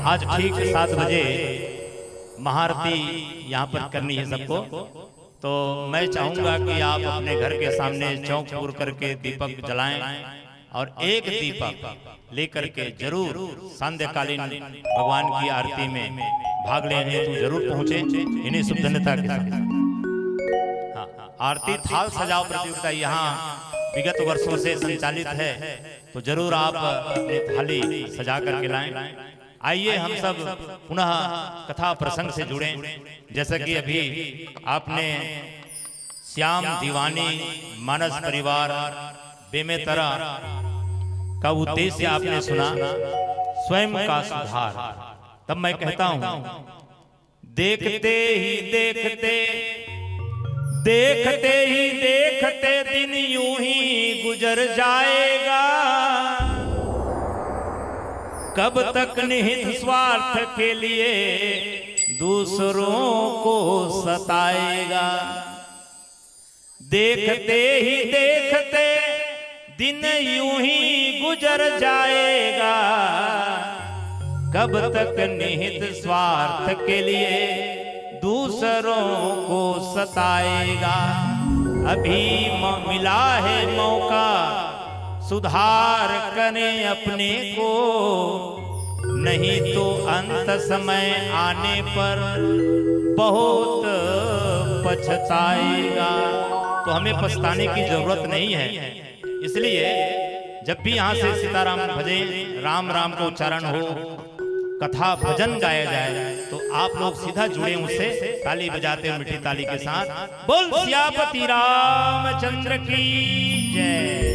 आज ठीक 7 बजे महाआरती यहाँ पर करनी है सबको। तो मैं चाहूँगा कि आप अपने घर के सामने चौक पूर करके दीपक जलाएं और एक दीपक लेकर के जरूर संध्याकालीन भगवान की आरती में भाग लेने तो जरूर पहुँचे इन्हीं शुभ धन्यता के साथ। हाँ, आरती थाल सजाओ प्रतियोगिता यहाँ विगत वर्षों से संचालित है, तो जरूर आप अपनी थाली सजा करके लाएं। आइए हम सब पुनः कथा प्रसंग से जुड़ें। जैसा कि अभी आपने श्याम दीवानी मानस परिवार बेमेतरा का उद्देश्य आपने सुना, स्वयं का सुधार। तब मैं कहता हूं, देखते ही देखते देखते ही देखते दिन यूं ही गुजर जाएगा, कब तक निहित स्वार्थ के लिए दूसरों को सताएगा। देखते ही देखते दिन यूं ही गुजर जाएगा, कब तक निहित स्वार्थ के लिए दूसरों को सताएगा। अभी मिला है मौका, सुधार करें अपने को, नहीं तो अंत समय आने पर बहुत पछताएगा। तो हमें पछताने की जरूरत नहीं है। इसलिए जब भी यहाँ से सीताराम भजें, राम राम का उच्चारण हो, कथा भजन गाया जाए, तो आप लोग सीधा जुड़े उससे ताली बजाते हुए मीठी ताली के साथ। बोल सियापति रामचंद्र की जय।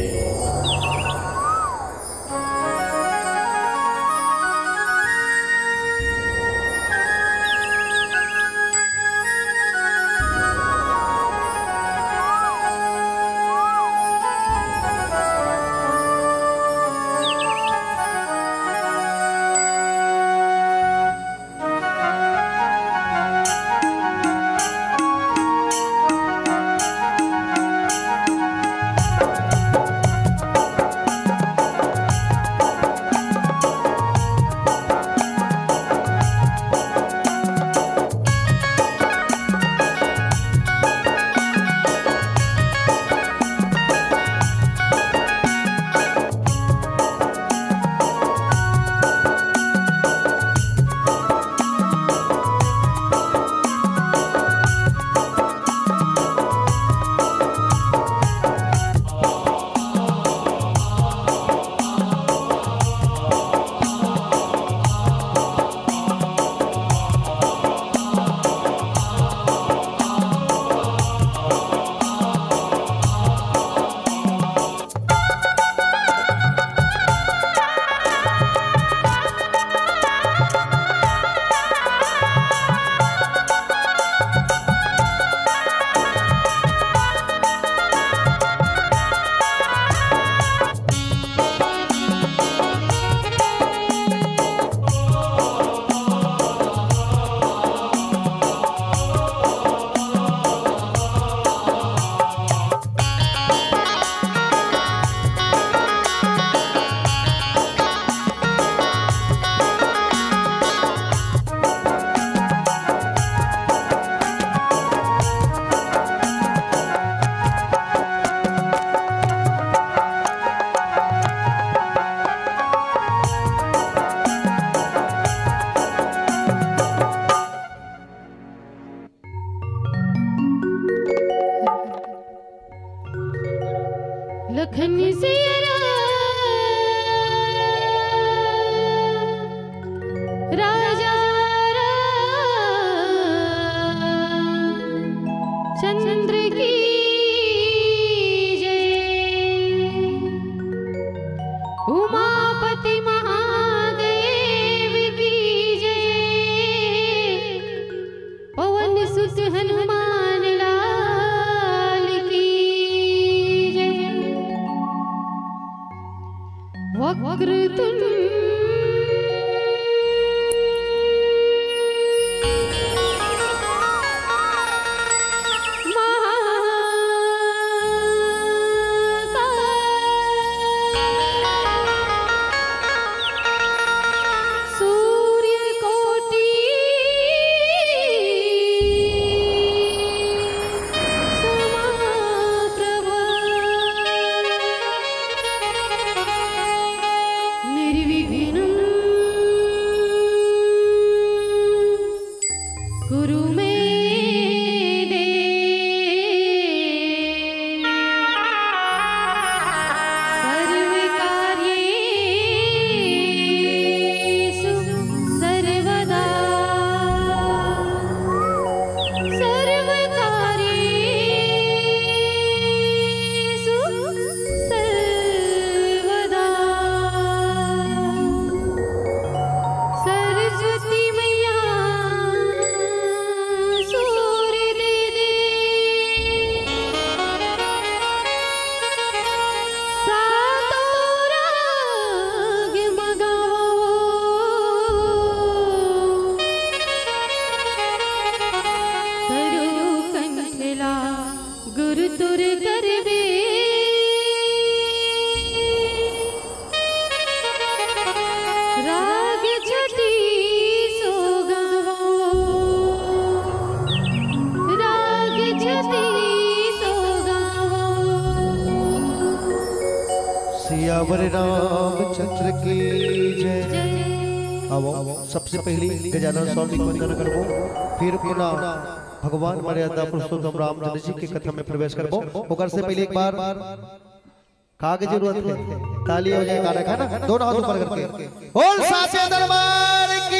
सियावर रामचंद्र की जय। आओ सबसे पहले गजानन स्वामी को वंदन करबो, फिर पुनः भगवान मर्यादा पुरुषोत्तम रामचंद्र जी की कथा में प्रवेश करबो। ओकर से पहले एक बार काग जरूरत है, ताली हो जाए गाना है ना, दोनों हाथ ऊपर करके बोल साचे दरबार की।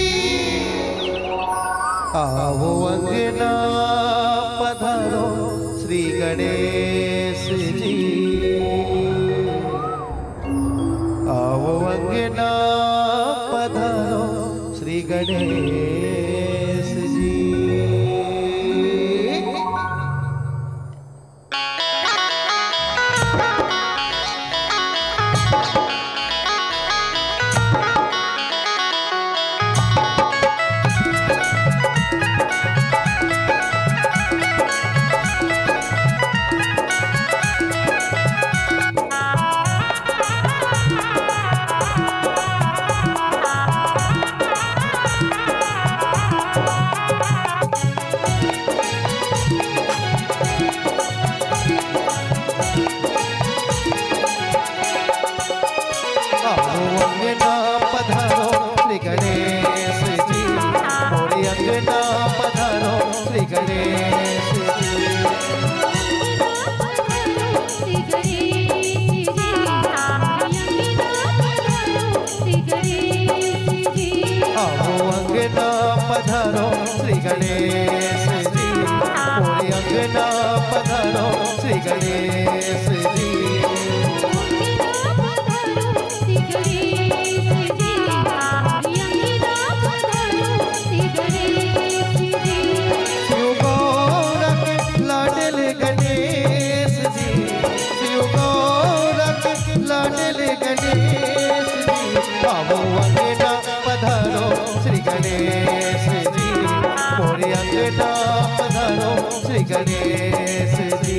आओ अंगना पधारो श्री गणेश जी, आओ अंगना पधारो श्री गणेश जी। पधारो श्री गणेश जी, मोरे अंगना पधारो श्री गणेश जी। शिव गौरख लाडले गणेश जी, शिव गौरख लाडले गणेश जी। आओ अंगना पधारो श्री गणेश जी, मोरे अंगना पधारो श्री गणेश जी।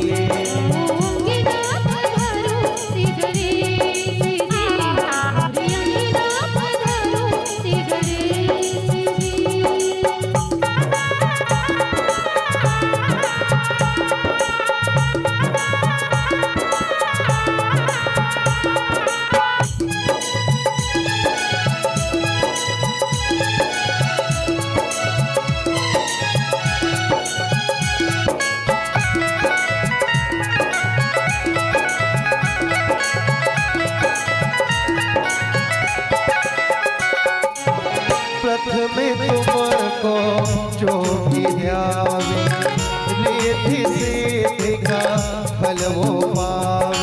तुमको जो भी ध्यावे, रिद्धि सिद्धि का फल वो पावे।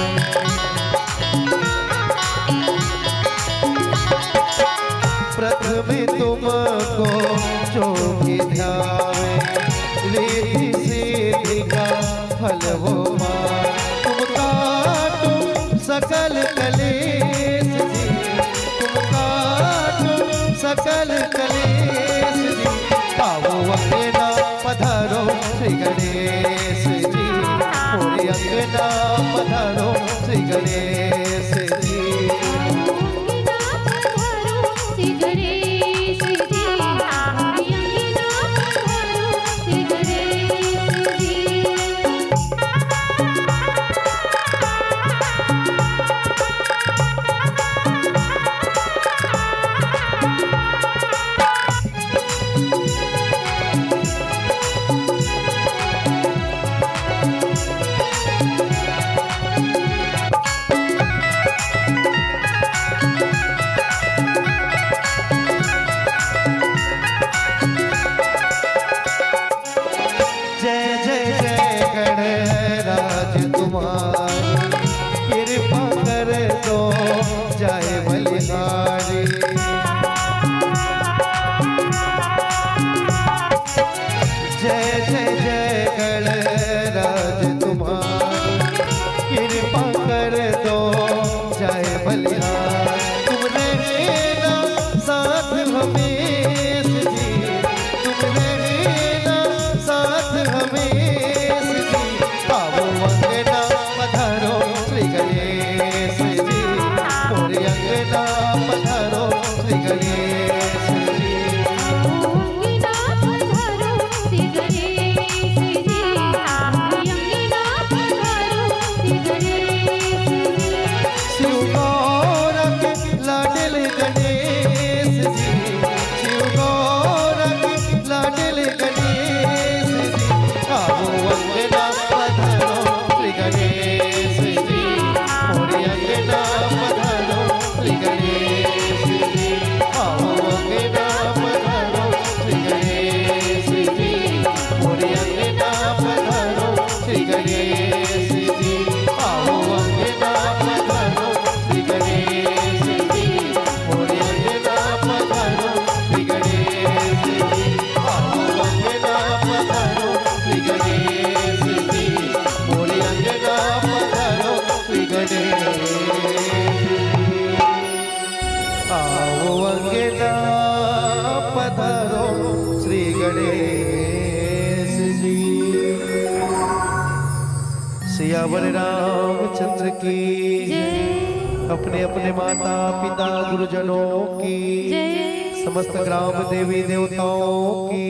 प्रथम तुमको जो भी ध्यावे, रिद्धि सिद्धि का फल वो पावे। तुम काटो सकल कलेश जी, तुम काटो सकल कलेश जी। आओ अंगना पधारो श्री गणेश जी, मोरे अंगना पधारो श्री गणेश जी। कृपा कर दो जाए बलिहारी, जय जय जय गणराज तुम्हारी। कृपा कर दो जाए बलिहारी, तुम रहना साथ हमेश जी, तुम रहना साथ हमेश जी। आओ अंगना पधारो श्री गणेश जी, मोरे अंगना पधारो श्री गणेश जी। शिव सियावर रामचंद्र की अपने अपने माता पिता गुरुजनों की समस्त ग्राम देवी देवताओं की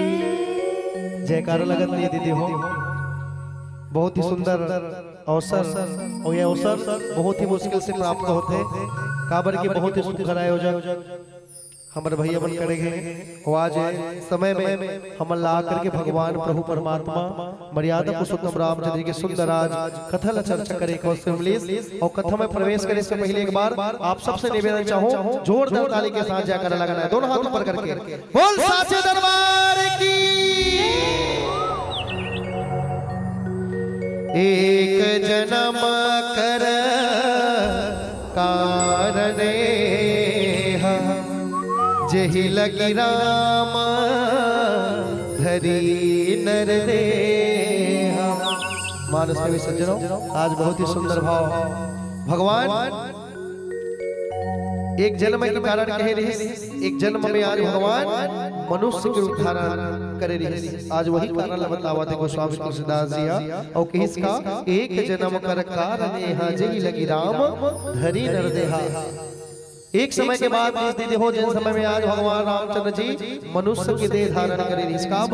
जयकार लगत नहीं दीदी हो। बहुत ही सुंदर अवसर और यह अवसर बहुत ही मुश्किल से प्राप्त होते हैं। काबर के बहुत ही सुंदर आयोजन हमारे भैया बन करेंगे। आज समय में हम ला करके भगवान प्रभु परमात्मा मर्यादा पुरुषोत्तम रामचंद्र जी के सुंदर आज कथा चर्चा करे और कथा में प्रवेश करे से पहले एक बार आप सबसे निवेदन चाहूं जोरदार ताली के साथ जाकर लगाना है, दोनों हाथ ऊपर करके बोल साचे दरबार की। एक जन्म कर कारणे जही लगी राम धरी नर देहा। मानस में भी सज्जनों आज बहुत ही सुंदर भाव भगवान एक जन्म के कारण कहे रही, एक जन्म में आज भगवान मनुष्य के रूप धारण करे रही। आज वही कारण बतावा थे गोस्वामी तुलसीदास जी और किसका एक जन्म कर कारण जही लगी राम धरी नर देहा। एक समय के बाद दीदी हो जिन समय में आज भगवान रामचंद्र जी मनुष्य की देह धारण करे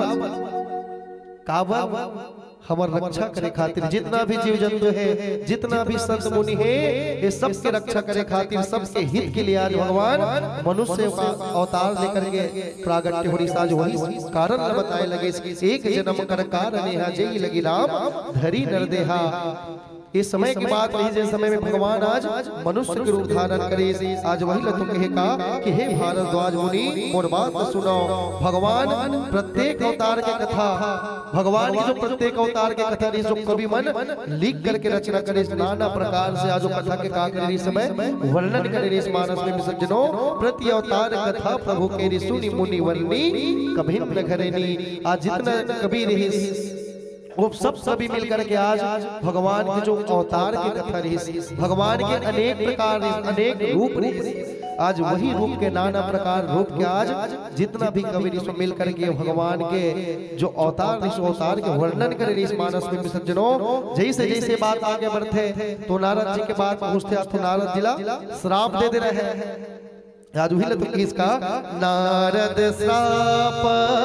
काबल हमार रक्षा करे खातिर जितना भी जीव जंतु है जितना भी संत मुनि है ये सबके रक्षा करे खातिर सबके हित के लिए आज भगवान मनुष्य का अवतार लेकर के प्रागट्य हो रही। आज वही कारण बताए लगे एक जन्म कर कारण जय लगी राम धरी नर देहा। इस समय की बात नहीं जिस समय में भगवान आज मनुष्य के रूप धारण करे। आज वही लतु कहे का कि हे भारद्वाज मुनि मोर बात सुनो। भगवान प्रत्येक अवतार के कथा भगवान की जो प्रत्येक अवतार के कथा जो कवि मन लिख करके रचना करे नाना प्रकार से आज कथा के का करे इस समय वर्णन करे इस मानस में सज्जनों प्रति अवतार कथा प्रभु के सुनी मुनि वरनी कभी न घरेनी। आज जितना कवि रही वो सब सभी मिलकर के आज भगवान के जो अवतार की कथा रही भगवान के अनेक प्रकार अनेक रूप रही। आज वही रूप के नाना प्रकार रूप के आज जितना भी कवि ऋषि मिलकर के भगवान के जो अवतार ऋषि अवतार के वर्णन करे इस मानस में सज्जनों जैसे जैसे बात आगे बढ़ते तो नारद जी के बाद पहुंचते तो नारद जिला श्राप दे रहे हैं। आज वही लतु किसका नारद श्राप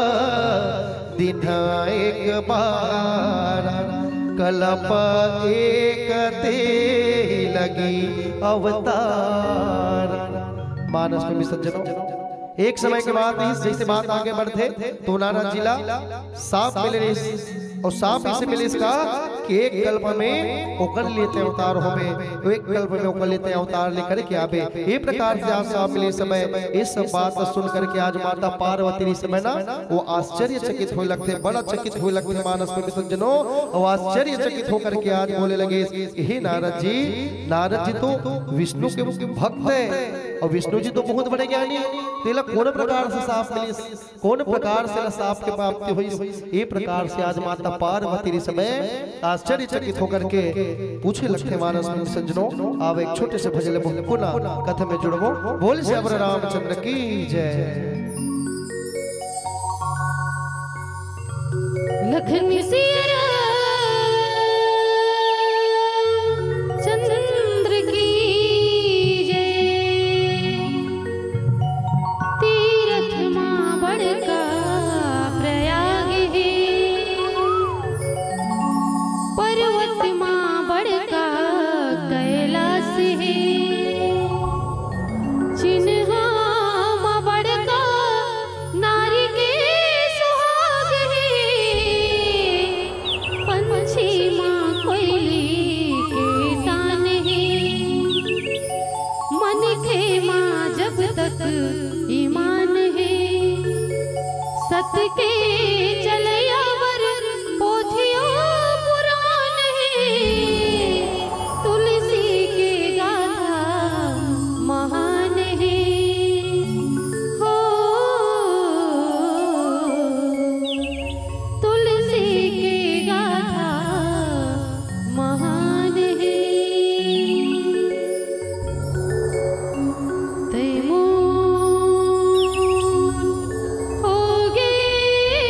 दिन एक बार कलप एक ते लगी अवतार। मानस में सज्जनों एक समय के बाद जैसे बात आगे बढ़ते तो नारद जिला साप मिले और साप इसे मिले इसका कि एक कल्प में ओकर लेते अवतार होवे एक कल्प में ओकर लेते अवतार लेकर के आवे। ये प्रकार से आज साप मिले समय इस बात को सुन करके आज माता पार्वती इस समय ना वो आश्चर्यचकित हो लगते बड़ा चकित हो लगते मानस में सज्जनों और आश्चर्यचकित होकर के आज बोले लगे हे नारद जी तो विष्णु के भक्त है और विष्णु जी तो बहुत बड़े ज्ञानी तेला कौन प्रकार से साप मिली कौन प्रकार से साप के प्राप्ति हुई। ये प्रकार से आज माता पार्वती समय आश्चर्यचकित होकर के पूछे लगते मानस में सज्जनों आप एक छोटे से भजन पुनः कथा में जुड़ो बोल श्री रामचंद्र की जय। लखन सिया चंद्र की जय। तीरथ मां बड़का प्रयाग है पर्वत मां बड़का कैलाश है चिन्हा मां बड़का नारी के सुहाग है पंछी मां कोयली के तान है मन के मां जब तक ईमान है सत के चलयावर पोथियो पुराण है तुलसी के गाथा महान है हो तुलसी के गाथा महान है। तैमूर होगे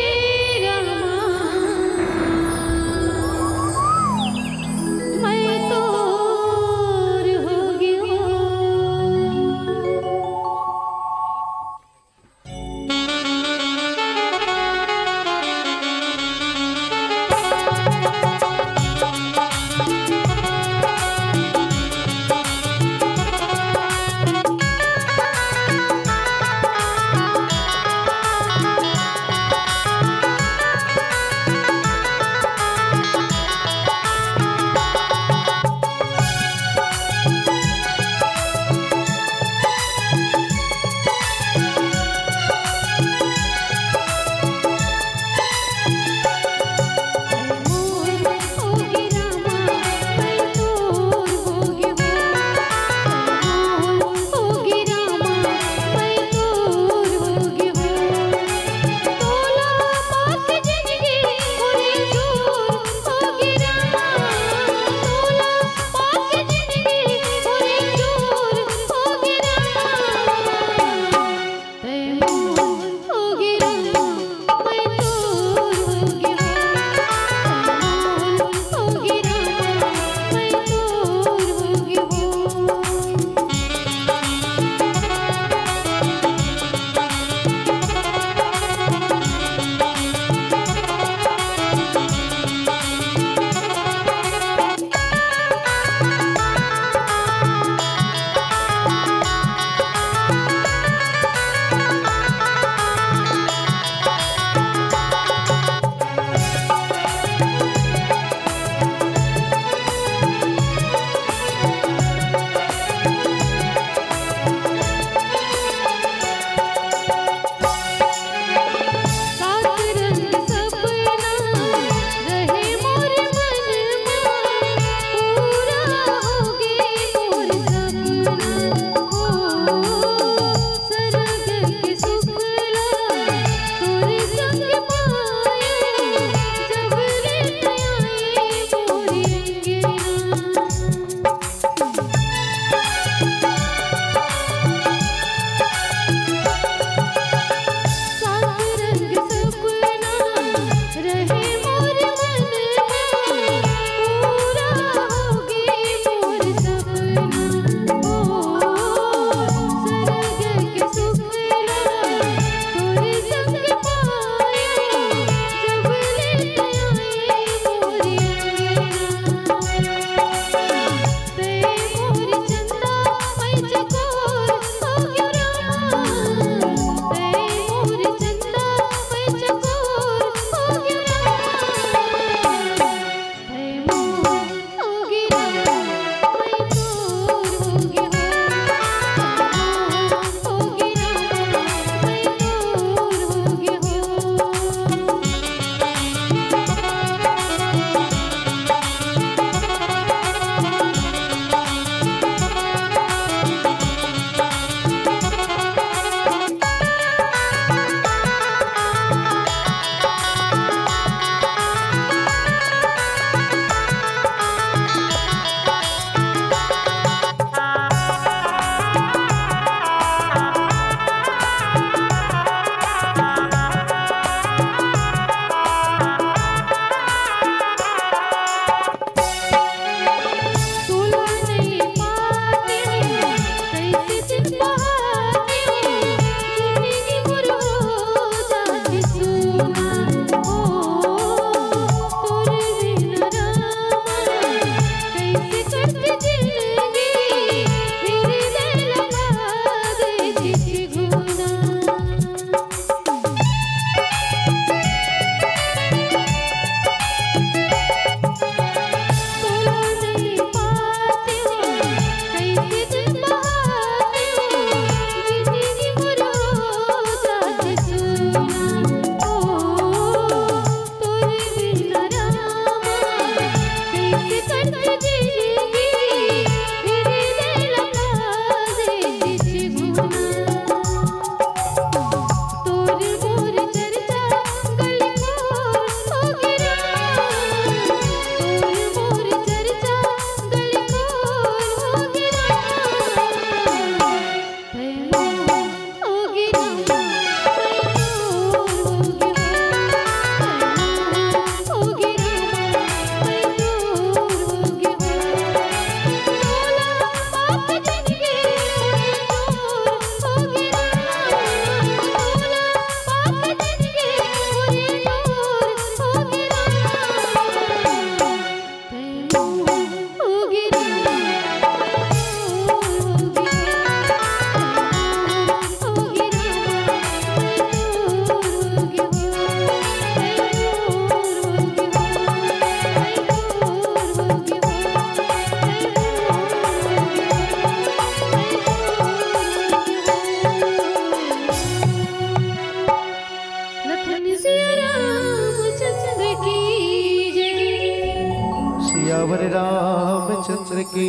सियावर रामचंद्र की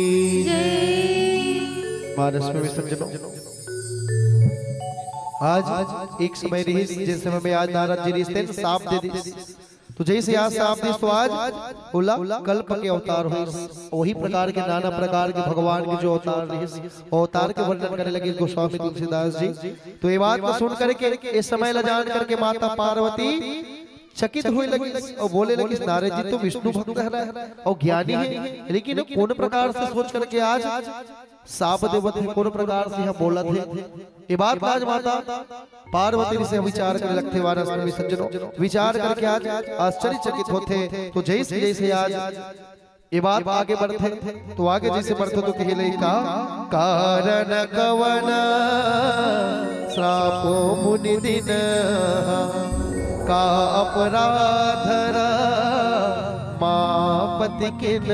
जय। मानस में विसर्जनों। आज एक समय रही जिस समय में आज नारद जी रिश्ते साफ दे दी, तो जैसे आज साफ दी तो आज बोला कल्प के अवतार हुए। वही प्रकार के नाना प्रकार के भगवान के जो अवतार रहे, अवतार के वर्णन करने लगे गोस्वामी तुलसीदास जी। तो ये बात को सुन करके इस समय ला जान करके माता पार्वती चकित हुए लगी और बोले लगी नारद जी तो विष्णु भक्त है और ज्ञानी है, लेकिन कौन प्रकार से सोच करके आज साप देवत है, कौन प्रकार से यहाँ बोला थे। ये बात आज माता पार्वती से विचार करने लगते वारस में सज्जनों, विचार करके आज आश्चर्यचकित होते। तो जैसे जैसे आज ये बात आगे बढ़ते, तो आगे जैसे बढ़ते तो कहले का कारण कवन श्रापो मुनि दिन का अपराधर मापति किन।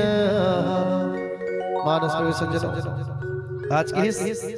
मानस में सज्जनों, आज की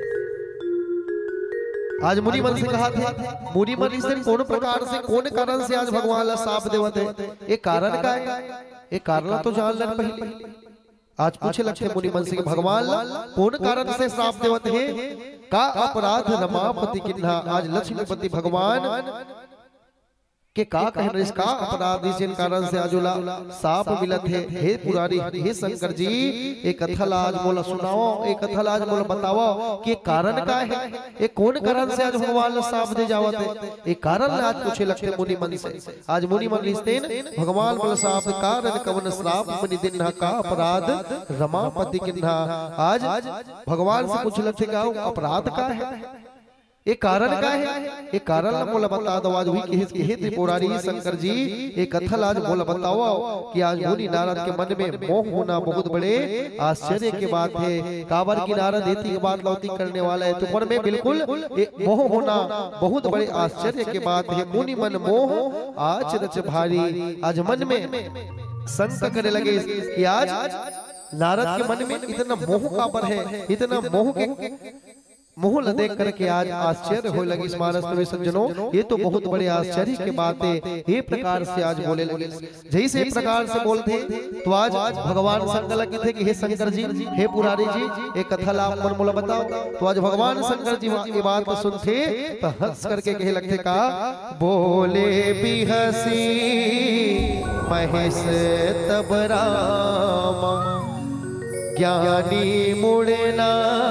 आज मुनि मन से कहा था, मुनि मन से कौन प्रकार से कौन कारण से आज भगवान ला साप देवत है, एक कारण का है, एक कारण तो जान लेना पहले। आज पूछे लगते मुनि मन से भगवान ला कौन कारण से साप देवत है, का अपराध रमापति किन्हा। आज लक्ष्मीपति भगवान के का कहना इसका अपराध जिन कारण से आजुला साप मिलत है। हे पुरारी हे शंकर जी, एक कथा आज बोला सुनाओ, एक कथा आज बोला बताओ कि कारण का है, एक कौन कारण से आज भगवान साप दे जावत है। एक कारण आज पूछे लगते मुनि मन से। आज मुनि मन लिखते भगवान बोला साप कारण कवन श्राप मुनि दिन का अपराध रमापति किन्हा। आज भगवान से पूछे लगते का अपराध का है, एक कारण का है, एक कारण बोला बता दो। आज हुई कि त्रिपुरारी शंकर जी एक कथा आज बोला बताओ कि आज मुनि नारद के मन में मोह होना बहुत बड़े आश्चर्य की बात है। काबर की नारद इतनी की बात लौती करने वाला है, तो मन में बिल्कुल मोह होना बहुत बड़े आश्चर्य की बात है। मुनि मन मोह आज रच भारी। आज मन में शंका करने लगे कि आज नारद के मन में इतना मोह का पर है, इतना मोह के मोह देख करके आज आश्चर्य हो लगी। इस मानस में सज्जनों, ये तो बहुत बड़े आश्चर्य की बात है। ये प्रकार से आज बोले लगे, जैसे एक प्रकार से बोलते तो आज भगवान शंकर लगे थे कि हे शंकर जी, हे पुरारी जी, एक कथा लाभ मन मोला बताओ। तो आज भगवान शंकर जी ये बात सुनते तो हंस करके कहे लगते का बोले भी हंसी महेश तब राम ज्ञानी मुड़ना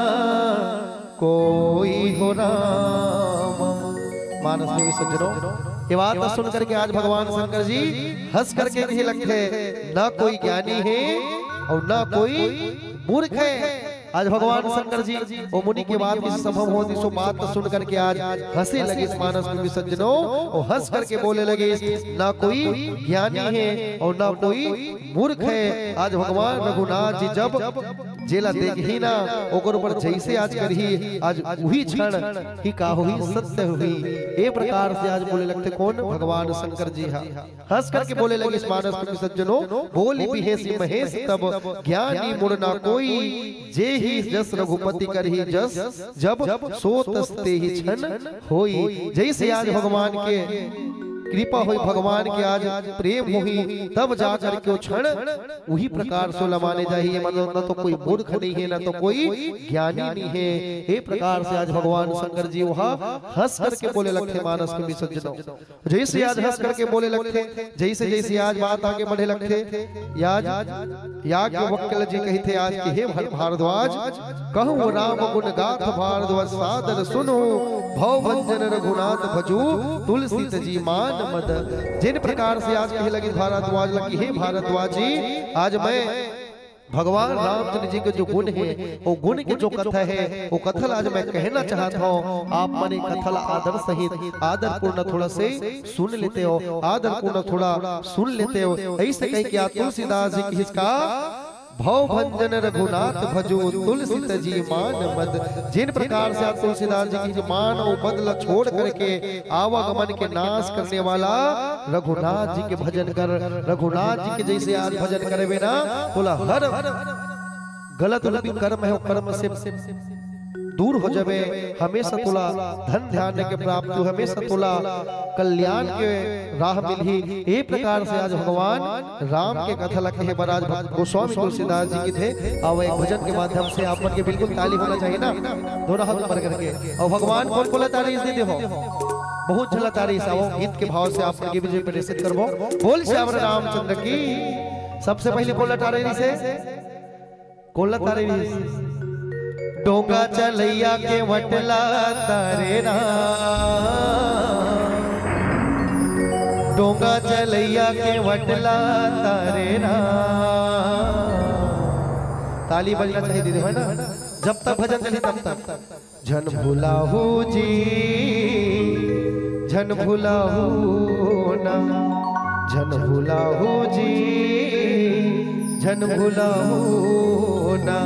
कोई हो राम। मानस में सज्जनों, ये बात सुन करके आज भगवान शंकर जी हंस करके कहे लगते ना कोई ज्ञानी है और ना कोई मूर्ख है। आज भगवान शंकर जी वो मुनि के बाद इस संभव होती सो बात सुन करके आज हंसे लगे। इस मानस में सज्जनों, और हंस करके बोले लगे ना कोई ज्ञानी है और ना कोई मूर्ख है। आज भगवान रघुनाथ जी जब जेला देख ही ना ओकर ऊपर जैसे आज करही, आज वही क्षण ही का हुई सत्य हुई। ए प्रकार से आज बोले लगते कौन भगवान शंकर जी। हंस करके बोले लगे इस मानस में सज्जनों, बोली बिहेसी महेश तब ज्ञानी मुड़ना कोई, जे ही जस रघुपति करही जस जब सो तस्ते ही क्षण होई। जैसे आज भगवान के कृपा हुई, भगवान के आज प्रेम हुई, तब जाकर के क्षण वही प्रकार से लमाने चाहिए। मतलब न तो कोई मूर्ख नहीं है, न तो कोई ज्ञानी नहीं है। ये प्रकार से आज भगवान शंकर जी वहाँ हंस करके बोले लगते मानस में भी सज्जनों। जैसे आज हंस करके बोले लगते, जैसे जैसे आज बात आगे बढ़े लगते, याज्ञवल्क्य जी कहते आज कि हे भारद्वाज कहूँ राम गुण गाथ भारद्वाज सादर सुनो, भव भंजन रघुनाथ भजू तुलसी तजी मान मद। जिन प्रकार से आज कहे लगी भारद्वाज लगी, हे भारद्वाज जी आज मैं भगवान रामचंद्र जी के जो गुण है, वो गुण के जो कथा है, वो कथल आज मैं कहना चाहता हूँ। आप मने कथल आदर सहित आदर पूर्ण थोड़ा से सुन लेते हो, आदर पूर्ण थोड़ा सुन लेते हो। ऐसे कह के तुलसीदास जी की इसका भव भंजन रघुनाथ भजो तुलसी तजी मान मद। जिन प्रकार से आप तुलसीदास जी की मान और बदला छोड़ करके आवागमन के नाश करने वाला रघुनाथ जी के भजन कर, रघुनाथ जी के जैसे आज भजन करे बिना बोला हर गलत कर्म है कर्म से दूर हो जावे, हमेशा तुला धन ध्यान के प्राप्त हो, हमेशा तुला कल्याण के राह मिलही। ए प्रकार से आज भगवान राम के कथा लखे है बराज गोस्वामी तुलसीदास जी की थे। और एक भजन के माध्यम से आप मन के बिल्कुल ताली होना चाहिए ना, दोनों हाथ ऊपर करके। और भगवान कौन बोला तारीफ दे हो, बहुत झला तारीफ आओ गीत के भाव से आप मन के विजय प्रदर्शित करबो। बोल श्याम रामचंद्र की। सबसे पहले कोला तारीफ से, कोला तारीफ डोंगा चलैया के वटला तारे राम, डोंगा चलैया के वटला तारे राम। ताली बजना चाहिए दीदी है ना, जब तक भजन चले तब तक। झन भुलाहू जी झन भुलाहू ना, झन भुलाहू जी झन भुलाहू ना।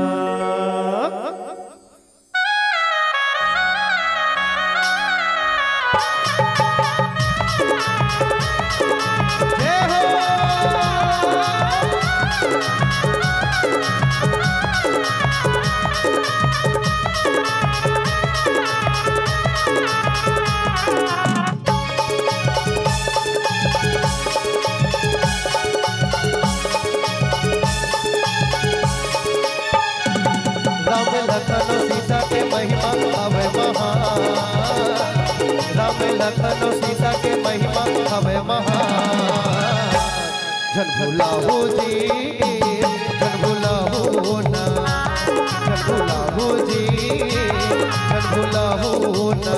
सीता के महिमा हवे महान, राम लखन सीता के महिमा हवे महान। झन भुलाहू जी झन भुलाहू ना, झन भुलाहू जी झन भुलाहू ना।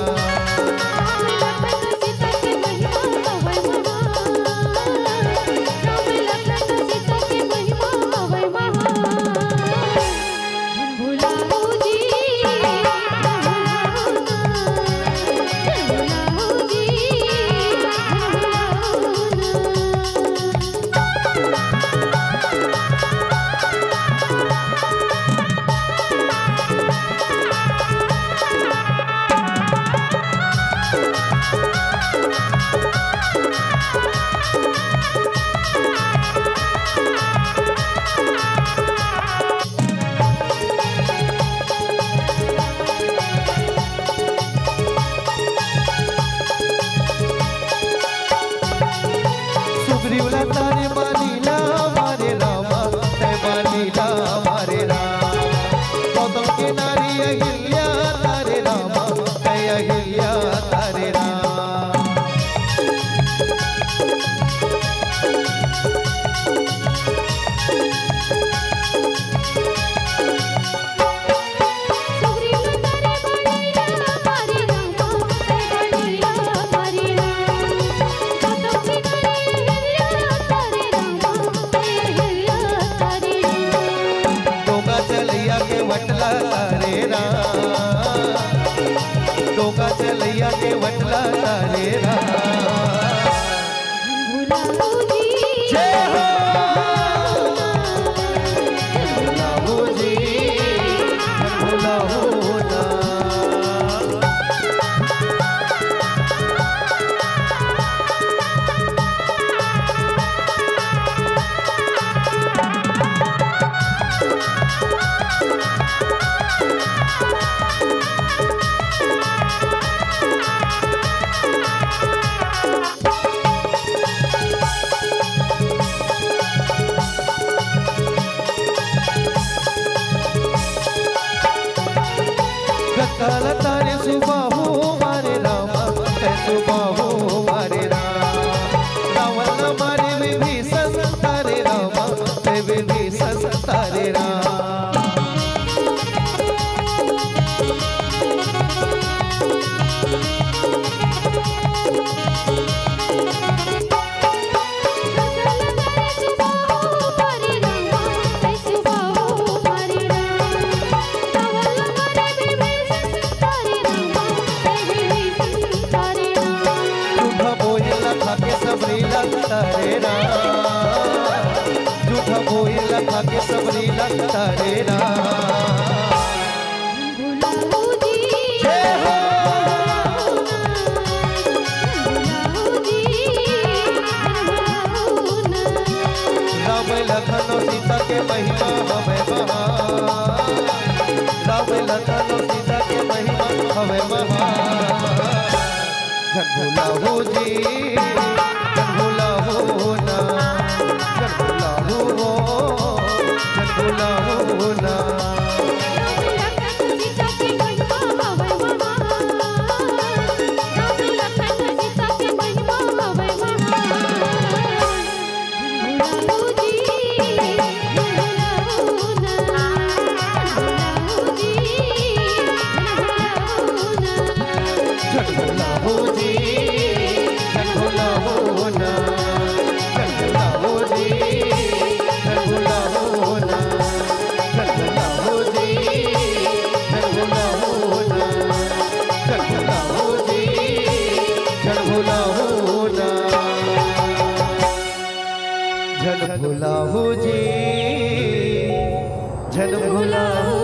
डोंगा चलैया के वटला तारे तारे सुबाहू मारे रामा सुबाहू मारे रावण मारे विभीषण तारे रामा विभीषण तारे झूठा बोई लखा के सबरी लगता रे राम लखन सीता के महिमा हमें महान, राम लखन सीता जन भोला हो जी जन भोला हो ना जन भोला हो जन भोला हो ना भोला हो जी जन भोला हो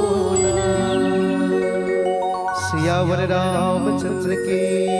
सियावर रामचंद्र की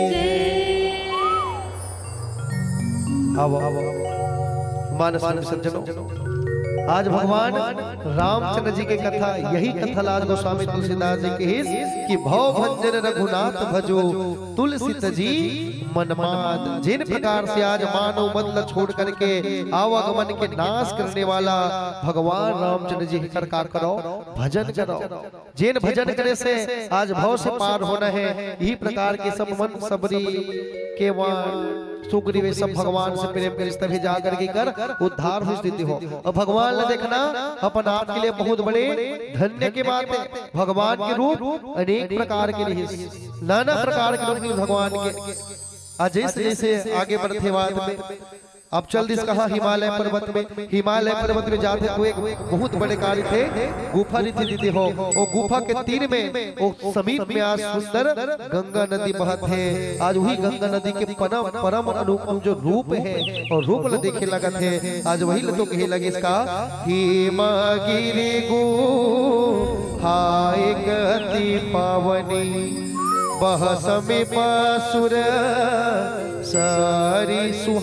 आओ मानस सज्जनों आज भगवान रामचंद्र जी की कथा यही कथा आज गोस्वामी तुलसीदास जी की कि भव भंजन रघुनाथ भजो तुलसी तजी मनमाद जिन प्रकार से आज मानव बदल छोड़ करके आवागमन के नाश करने वाला भगवान रामचंद्र जी सरकार करो भजन करो जिन भजन करे से आज भव से पार होना है यही प्रकार के सब मन सबरी के वहाँ सुग्रीव सब भगवान से प्रेम कर तभी जाकर के कर उद्धार हो स्थिति हो और भगवान ने देखना अपन आप के लिए बहुत बड़े धन्य की बात है। भगवान के रूप अनेक प्रकार के लिए नाना प्रकार के रूप भगवान के आज जैसे आगे बढ़ते बात में अब चल दिस कहा हिमालय पर्वत में जाते तो एक बहुत बड़े कार्य थे गुफा रीति हो और गुफा के तीर में वो समीप में आज सुंदर गंगा नदी बहत है। आज वही गंगा नदी के परम अनुपम जो रूप है और रूप ल देखे लगत है आज वही तो कहे लगे इसका हिमगिरि गुहाय गति पावनी बह समीप सुर सारी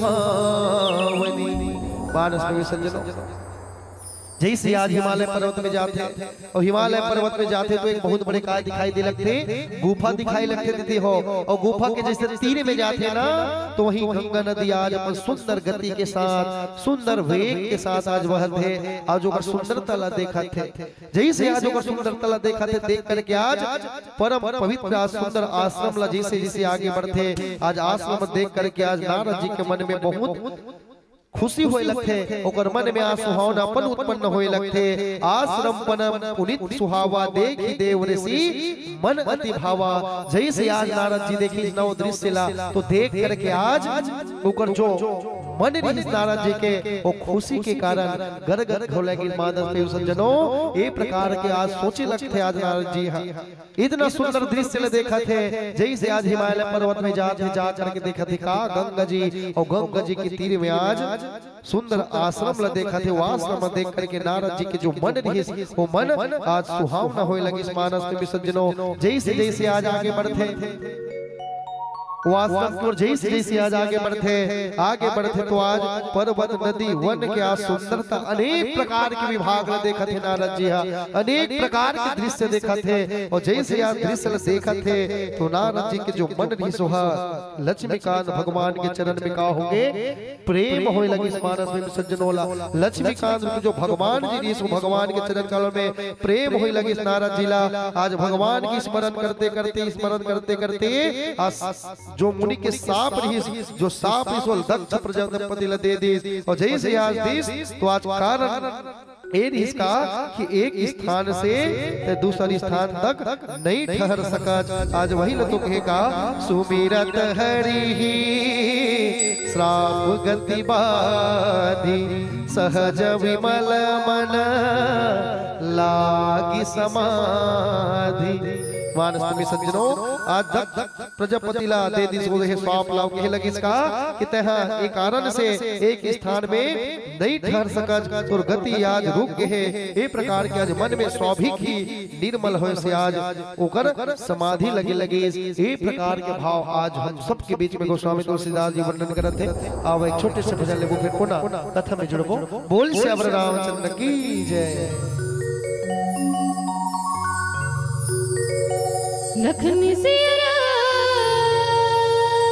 सुहावनी मानस में सज्जनों जैसे आज हिमालय पर्वत में जाते और हिमालय पर्वत में जाते तो एक बहुत बड़े काय दिखाई दे लगते गुफा दिखाई लगते हो और गुफा के जैसे तीर में जाते ना तो वही गंगा नदी आज अपन सुंदर गति के साथ सुंदर वेग के साथ आज बहते है। आज ओकर सुंदरता देखा थे जैसे आज ओकर सुंदरता देखा थे देख करके आज परम पवित्र सुंदर आश्रम ला जैसे जैसे आगे बढ़ते आज आश्रम देख करके आज नारद जी के मन में बहुत खुशी होए लगते ओकर मन में आज सुहावनापन उत्पन्न होए लगते आश्रम पनम पुनित सुहावा देखि देव ऋषि मन अति भावा जैसे आज नारद जी देखी नव दृश्य ला तो देख करके आज ओकर जो मन रही नारद जी के वो खुशी के कारण गदगद हो लगी मानस में सज्जनों ये प्रकार के आज सोचे लगते आज नारद जी हाँ इतना सुंदर दृश्य देखा थे जैसे आज हिमालय पर्वत में जा करके देखा थे का गंगा जी और गंगा जी के तीर में आज सुंदर आश्रम ला देखा थे वो आश्रम देख करके नारद जी के जो मन रही वो मन आज सुहावना होए लगी इस मानस में सज्जनों जैसे जैसे आज आगे बढ़ते वास्तव जैसे जैसे आज आगे बढ़ते तो आज पर्वत नदी वन के आज सुंदरता अनेक प्रकार के विभाग देखा थे नारद जी हाँ अनेक प्रकार के दृश्य देखा थे और जैसे आज दृश्य देखा थे तो नारद जी के जो मन भी सुहा लक्ष्मीकांत भगवान के चरण में का होंगे प्रेम होए लगी इस मानस में सज्जनोला लक्ष्मीकांत जो भगवान जी भगवान के चरण काल में प्रेम होए लगी नारद जी ला आज भगवान की स्मरण करते करते जो मुनि के साप रही जो साप दक्ष प्रजापति ला दे दी और जैसे आज दिस तो आज कारण इसका कि एक स्थान से दूसरे स्थान तक नहीं ठहर सका आज वही तो कहेगा सुमिरत हरि श्राप गति बाधी सहज विमल मन लागी समाधि मानस में सज्जनों आज प्रजापति ला दे दी स्वाप लाव के लगी इसका कि तह एक कारण से एक स्थान में नहीं ठहर सका तो गति आज रुक गए ये प्रकार के आज मन में स्वाभिक ही निर्मल हो से आज ओकर समाधि लगे ये प्रकार के भाव आज हम सबके बीच में गोस्वामी तुलसीदास जी वर्णन करते हैं। आओ एक छोटे से भजन लेबो फिर कोना कथा में जुड़बो बोल श्यावर रामचंद्र की जय। लखन सिया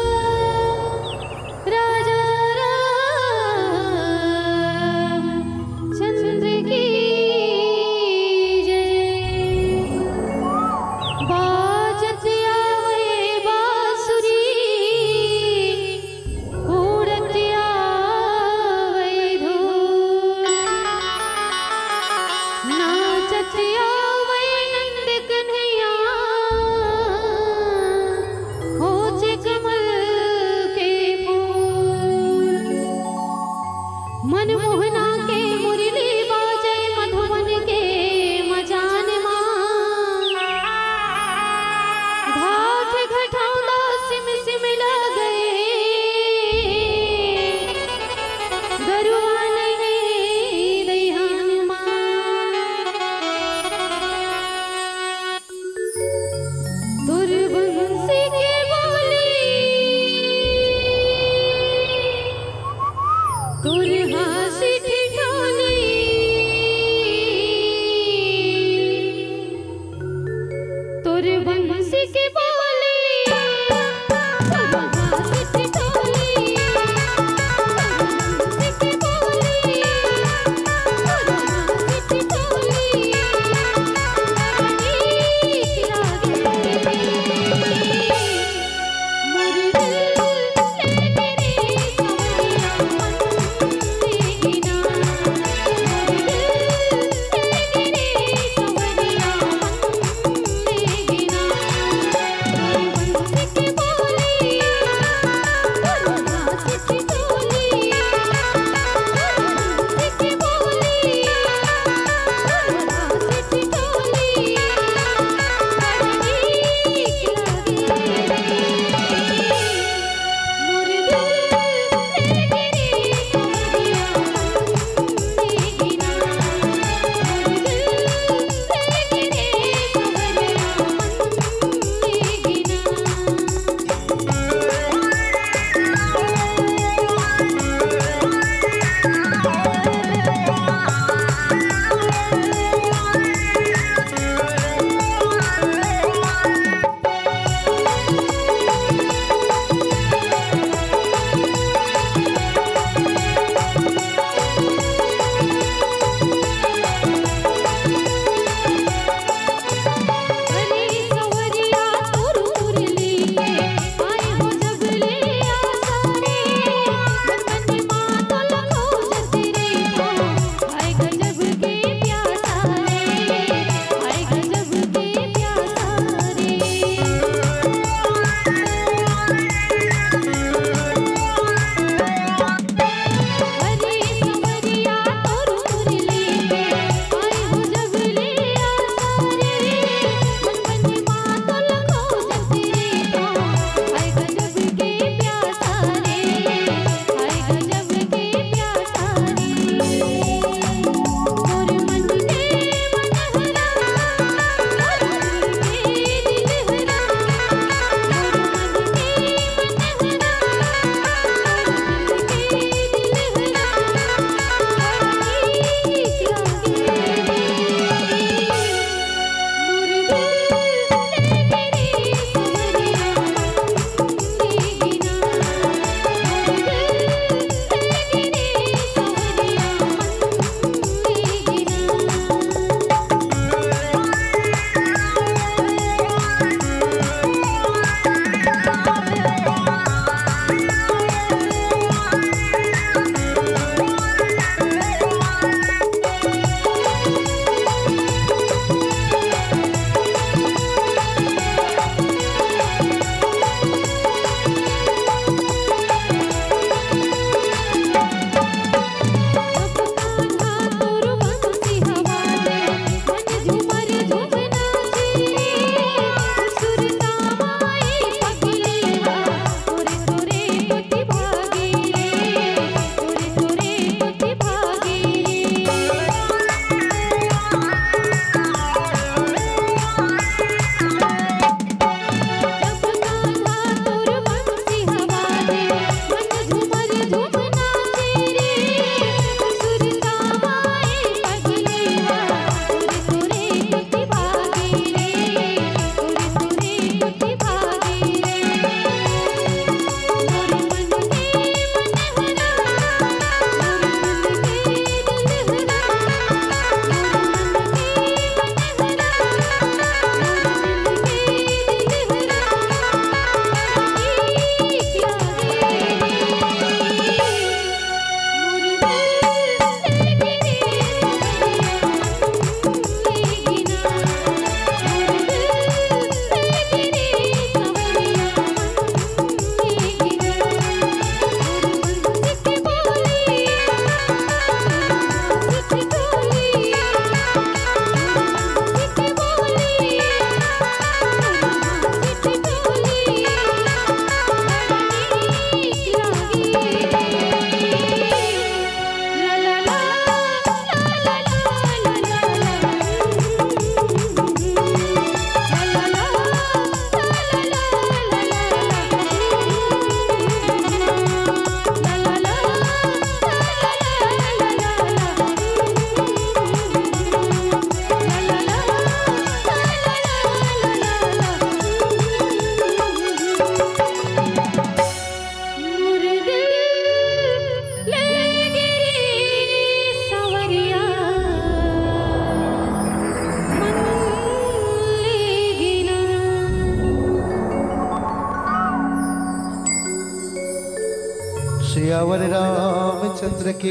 श्यावर रामचंद्र की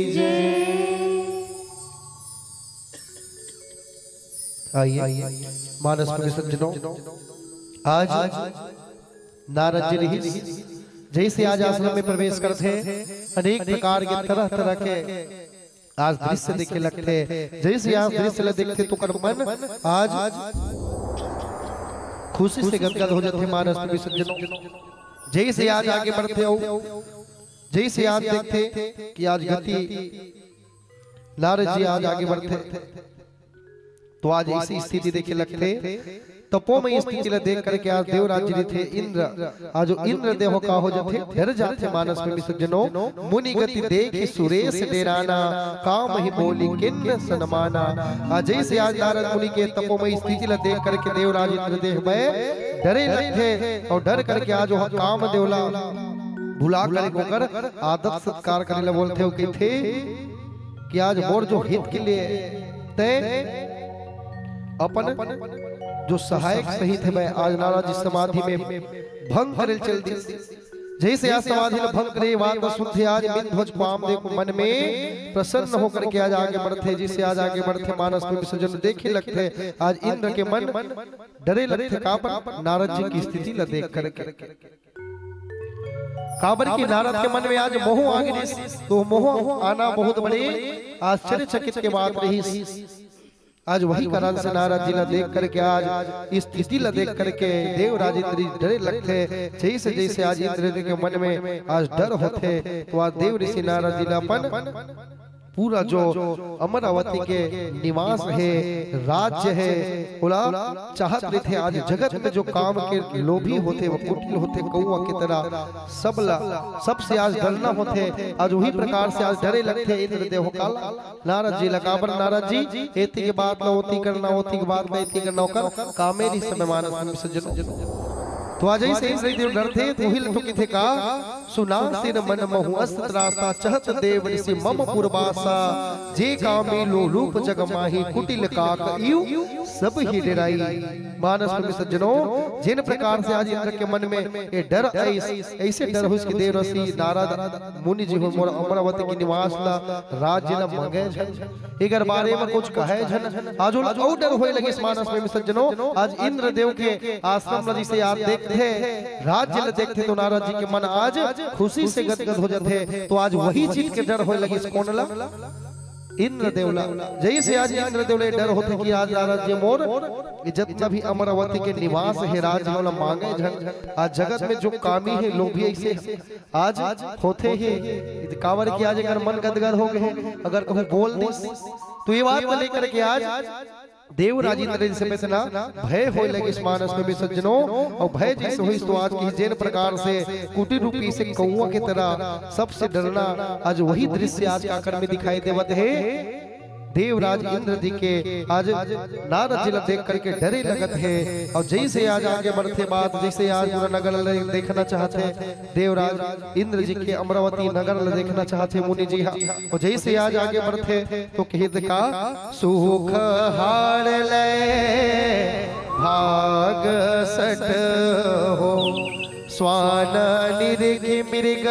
आइए मानस में सज्जनों, आज नारद जी जैसे आज आश्रम में प्रवेश करते अनेक प्रकार के तरह तरह के आज दृश्य देखे लगते, जैसे आज दृश्य देखते तो कर मन आज खुशी से गदगद हो जाते मानस में सज्जनों। जैसे आज आगे बढ़ते हो, जैसे आज देखते कि आज गति नारद जी आज आगे बढ़ते तो आज ऐसी स्थिति देखे लगते तपोमय स्थिति देख करके आज देवराज जी थे इंद्र, आज इंद्र देव का हो जाते डर जाते मानस में सज्जनों। मुनि गति देख सुरेश डेराना काम ही बोली किन्न सनमाना। आज जैसे आज नारद मुनि के तपोमय स्थिति देख करके देवराज इंद्र देव में डरे लगते और डर करके आज वह काम देवला भुला कर आदत सत्कार करने बोलते हो कि थे कि आज मोर जो हित के लिए तय अपन जो सहायक सही थे मैं आज नारद जी समाधि में भंग करे चल दी। जैसे आज समाधि में भंग करे बात सुनते आज ध्वज पाम देखो मन में प्रसन्न होकर के आज आगे बढ़ते, जिससे आज आगे बढ़ते मानस में विसर्जन देखे लगते। आज इंद्र के मन डरे लगते काबर नारद जी की स्थिति ल देख करके, काबर की नारद के मन में आज मोह आ गई, तो मोह आना बहुत बड़े आश्चर्यचकित के बात रही। आज वही कारण से नारद जी ला देख करके आज इस स्थिति ला देख करके देवराज इंद्र डरे लगते। जैसे जैसे आज इंद्र के मन में आज डर होते तो आज देव ऋषि नारद जी ला अपन पूरा जो अमरावती के निवास है, राज्य है, बोला चाहत रहे थे आज जगत में जो काम के लोभी होते वो कुटिल होते कौआ की तरह सबसे आज डरना होते। आज वही प्रकार से आज डरे लगते इंद्र देव काल नारद जी लगाबर नारद जी एती के बात न होती करना, होती के बात में एती करना होकर कामेरी समय मानस में विसर्जन। तो आज ऐसे देव डरते तो हिल तो किथे का सुना सिर मन महु अस्त्रासा चहत देव ऋषि मम पुरवासा जे कामी लो रूप जग माही कुटिल काक इउ सब ही डराई। मानस में सज्जनों, जिन प्रकार से आज इंद्र के मन में ये डर ऐसे डर हो इसके देव ऋषि नारद मुनि जी हो मोर अमरावती की निवास ला राज्य ला मंगे जन एकर बारे में कुछ कहे जन आज और डर होए लगे। मानस में सज्जनों, आज इंद्र देव के आश्रम ला जिसे आप देखते राज्य ला देखते तो नारद जी के मन आज खुशी से गदगद हो जाते। तो आज वही चीज के डर होए लगी कौन ला इंद्र देवला। जैसे आज इंद्र देवला डर होते कि आज नारद जी मोर जितना भी अमरावती के निवास है राज्य वाला मांगे जन। आज जगत में जो कामी है लोभी ऐसे आज होते हैं कावर की आज अगर मन गदगद हो गए अगर कहूँ बोल दे तो ये बात को लेकर के आज देवराज इंद्र से इतना भय हो लगे इस मानस में भी सज्जनों। और भय जैसे हुई तो आज की जैन प्रकार से कुटी रूपी से कौआ की तरह सबसे डरना आज वही दृश्य आज आकर में दिखाई देवत है। देवराज इंद्र जी के आज नारद जी देख करके डरे लगत है। और जैसे आज आगे बढ़ते बात जैसे आज पूरा नगर देखना चाहते देवराज इंद्र जी के अमरावती नगर देखना चाहते मुनि जी। और जैसे आज आगे बढ़ते तो कहे का सुख हार ले भाग सट हो स्वान निरख मृग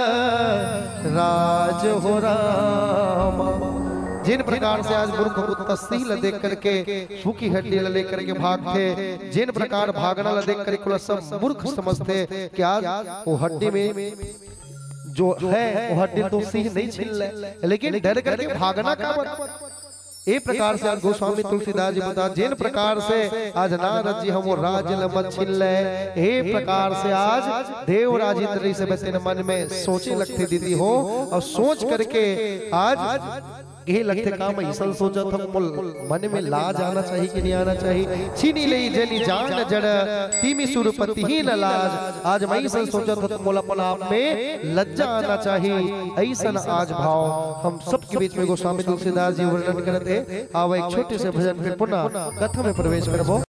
राज हो राम। जिन प्रकार से आज मूर्ख तस्सील देख करके सूखी हड्डी लेकर के भागते, जिन प्रकार भागना देख करके सब मूर्ख समझते कि आज वो हड्डी में जो है वो हड्डी तो सिंह नहीं छिल लेकिन डर करके भागना का एक प्रकार से आज गोस्वामी तुलसीदास जी बता जिन प्रकार से आज नारद जी हम राज मत छिल एक प्रकार से आज देवराज इंद्र से बसे मन में सोचे लगते दीदी हो और सोच करके आज ये लगते काम ऐसा सोचा था मन में लाज आना चाहिए कि नहीं आना चाहिए। छीनी ले जनी जान जड़ तीमी सुरपति ही न लाज। आज मैं ऐसा सोचा था मोला पल आप में लज्जा आना चाहिए। ऐसा आज भाव हम सबके बीच में गोस्वामी तुलसीदास जी वर्णन करते। आवा एक छोटे से भजन फिर पुनः कथा में प्रवेश करबो।